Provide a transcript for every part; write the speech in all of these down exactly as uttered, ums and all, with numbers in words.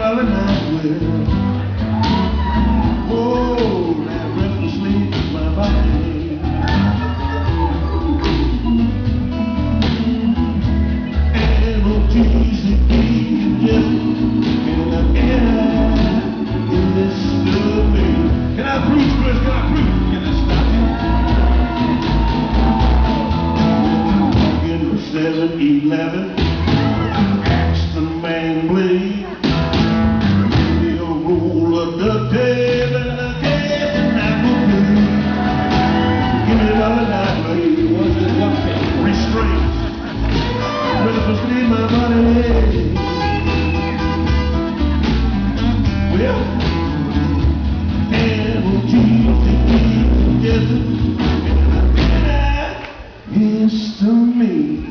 while the night will. Oh, that restless sleep in my body. And oh, Jesus, keep just in the air in this little me. Can I preach, Chris? Can I preach? Can I stop you? In the seven eleven, axe the man bleed. My body. Well, and we'll keep it together, and it's to me.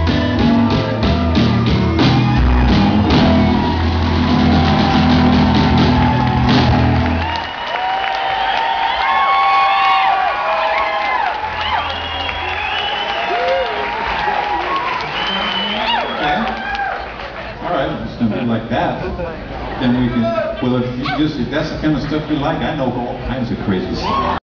Something like that, then we can, well, if you just, if that's the kind of stuff you like, I know all kinds of crazy stuff.